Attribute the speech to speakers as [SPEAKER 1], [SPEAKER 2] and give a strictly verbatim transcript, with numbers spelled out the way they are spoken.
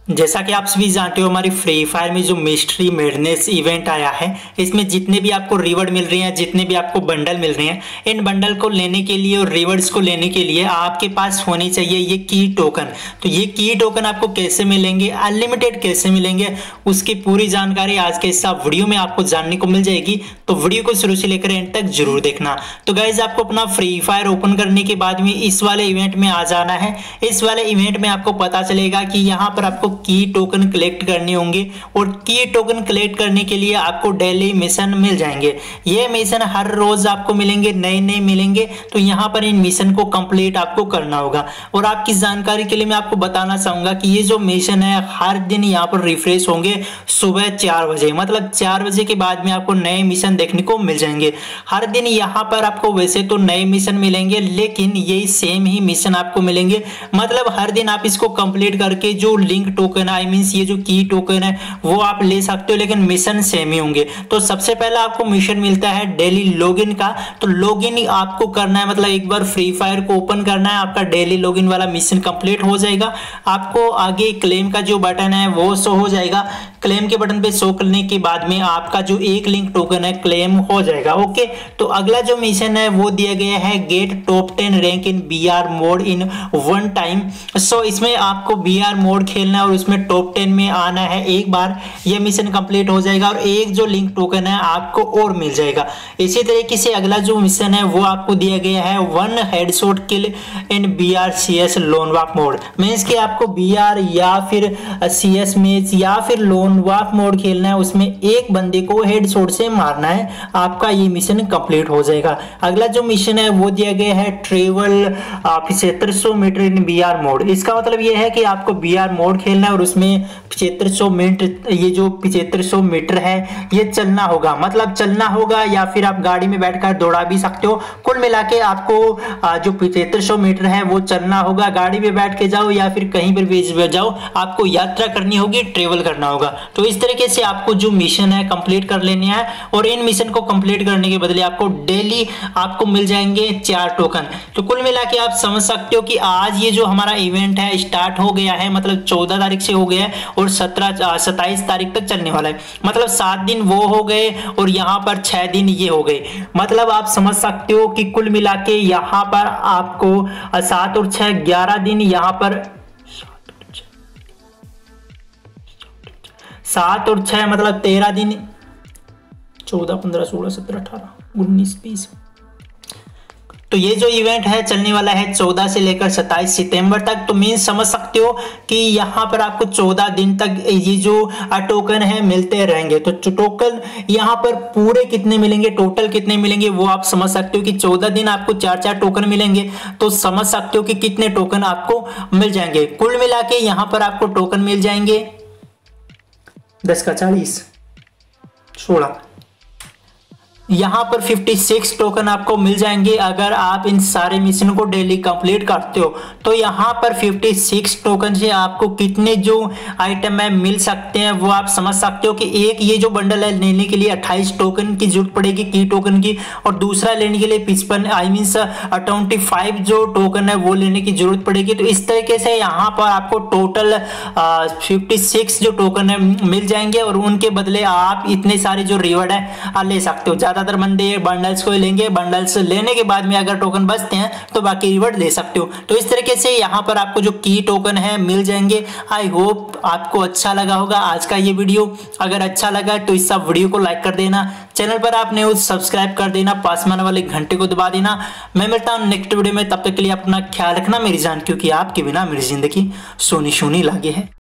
[SPEAKER 1] जैसा कि आप सभी जानते हो, हमारी फ्री फायर में जो मिस्ट्री मेडनेस इवेंट आया है, इसमें जितने भी आपको रिवॉर्ड मिल रहे हैं, जितने भी आपको बंडल मिल रहे हैं, इन बंडल को लेने के लिए और रिवॉर्ड्स को लेने के लिए आपके पास होनी चाहिए ये की टोकन। तो ये की टोकन आपको कैसे मिलेंगे, अनलिमिटेड कैसे मिलेंगे, उसकी पूरी जानकारी आज के इस वीडियो में आपको जानने को मिल जाएगी। तो वीडियो को शुरू से लेकर एंड तक जरूर देखना। तो गाइज, आपको अपना फ्री फायर ओपन करने के बाद में इस वाले इवेंट में आ जाना है। इस वाले इवेंट में आपको पता चलेगा कि यहाँ पर आपको की टोकन कलेक्ट करने होंगे और की टोकन कलेक्ट करने के लिए आपको डेली मिशन मिल जाएंगे। ये मिशन हर रोज आपको मिलेंगे, नए नए मिलेंगे। तो यहाँ पर इन मिशन को कंप्लीट आपको करना होगा। और आपकी जानकारी के लिए मैं आपको बताना चाहूंगा कि ये जो मिशन है हर दिन यहाँ पर रिफ्रेश होंगे सुबह चार बजे, मतलब चार बजे के बाद में आपको नए मिशन देखने को मिल जाएंगे। हर दिन यहाँ पर आपको वैसे तो नए मिशन मिलेंगे, लेकिन यही सेम ही मिशन आपको मिलेंगे। मतलब हर दिन आप इसको कंप्लीट करके जो लिंक टोकन आई मींस ये जो की टोकन है वो आप ले सकते हो, लेकिन मिशन सेम ही होंगे। तो सबसे पहला आपको मिशन मिलता है डेली लॉगिन का। तो लॉगिन आपको करना है, मतलब एक बार फ्री फायर को ओपन करना है, आपका डेली लॉगिन वाला मिशन कंप्लीट हो जाएगा। आपको आगे क्लेम का जो बटन है वो शो हो जाएगा। क्लेम के बटन पे शो करने के बाद में आपका जो एक लिंक टोकन है क्लेम हो जाएगा। ओके, तो अगला जो मिशन है वो दिया गया है get top ten rank in BR mode in one time. So इसमें आपको बीआर मोड खेलना है और उसमें टॉप टेन में आना है एक बार। यह मिशन कंप्लीट हो जाएगा और एक जो लिंक टोकन है आपको और मिल जाएगा। इसी तरीके से अगला जो मिशन है वो आपको दिया गया है one headshot kill in BR CS lone वॉक मोड। मींस कि आपको बीआर या फिर सीएस मैच या फिर लोन वॉक मोड खेलना है, उसमें एक बंदे को हेडशॉट से मारना है, आपका ये मिशन कंप्लीट हो जाएगा। अगला जो मिशन है वो दिया गया है ट्रेवल पचहत्तर सौ मीटर इन बीआर मोड। इसका मतलब ये है कि आपको बीआर मोड खेलना है और उसमें पचहत्तर सौ मीटर, ये जो पचहत्तर सौ मीटर है ये चलना होगा, मतलब चलना होगा या फिर आप गाड़ी में बैठकर दौड़ा भी सकते हो। कुल मिला के आपको जो पचहत्तर सौ मीटर है वो चलना होगा। गाड़ी में बैठ के जाओ या फिर कहीं पर भी जाओ, आपको यात्रा करनी होगी, ट्रेवल करना होगा। तो इस तरीके से आपको जो मिशन है कंप्लीट कर लेने हैं और इन मिशन को कंप्लीट करने के बदले आपको डेली आपको मिल जाएंगे चार टोकन। तो कुल मिला के आप समझ सकते हो कि आज ये जो हमारा इवेंट है स्टार्ट हो गया है, मतलब चौदह तारीख से हो गया है और सत्रह सत्ताईस तारीख तक चलने वाला है। मतलब सात दिन वो हो गए और यहाँ पर छह दिन ये हो गए। मतलब आप समझ सकते हो कि कुल मिला के यहाँ पर आपको सात और छह ग्यारह दिन, यहाँ पर सात और छह मतलब तेरह दिन, चौदह पंद्रह सोलह सत्रह अठारह उन्नीस बीस। तो ये जो इवेंट है चलने वाला है चौदह से लेकर सत्ताईस सितंबर तक। तो मीन समझ सकते हो कि यहाँ पर आपको चौदह दिन तक ये जो टोकन है मिलते रहेंगे। तो टोकन यहाँ पर पूरे कितने मिलेंगे, टोटल कितने मिलेंगे वो आप समझ सकते हो कि चौदह दिन आपको चार चार टोकन मिलेंगे। तो समझ सकते हो कि कितने टोकन आपको मिल जाएंगे। कुल मिला के यहाँ पर आपको टोकन मिल जाएंगे दस का चालीस सोलह, यहाँ पर छप्पन टोकन आपको मिल जाएंगे अगर आप इन सारे मिशन को डेली कंप्लीट करते हो। तो यहाँ पर छप्पन टोकन से आपको कितने जो आइटम है मिल सकते हैं वो आप समझ सकते हो कि एक ये जो बंडल है लेने के लिए अट्ठाईस टोकन की जरूरत पड़ेगी की टोकन की, और दूसरा लेने के लिए पचपन आई मीन ट्वेंटी फाइव जो टोकन है वो लेने की जरूरत पड़ेगी। तो इस तरीके से यहाँ पर आपको टोटल छप्पन जो टोकन है मिल जाएंगे और उनके बदले आप इतने सारे जो रिवॉर्ड है ले सकते हो। ज्यादातर बंदे बंडल्स को लेंगे, बंडल्स लेने के बाद में अगर टोकन बचते हैं तो बाकी रिवॉर्ड ले सकते हो। तो इस तरीके से यहाँ पर आपको जो की टोकन है मिल जाएंगे। आई होप आपको अच्छा लगा होगा आज का ये वीडियो। अगर अच्छा लगा तो इस सब वीडियो को लाइक कर देना, चैनल पर आपने उस सब्सक्राइब कर देना, पास में आने वाले घंटे को दबा देना। मैं मिलता हूँ नेक्स्ट वीडियो में, तब तक के लिए अपना ख्याल रखना मेरी जान, क्योंकि आपके बिना मेरी जिंदगी सोनी सोनी लागे है।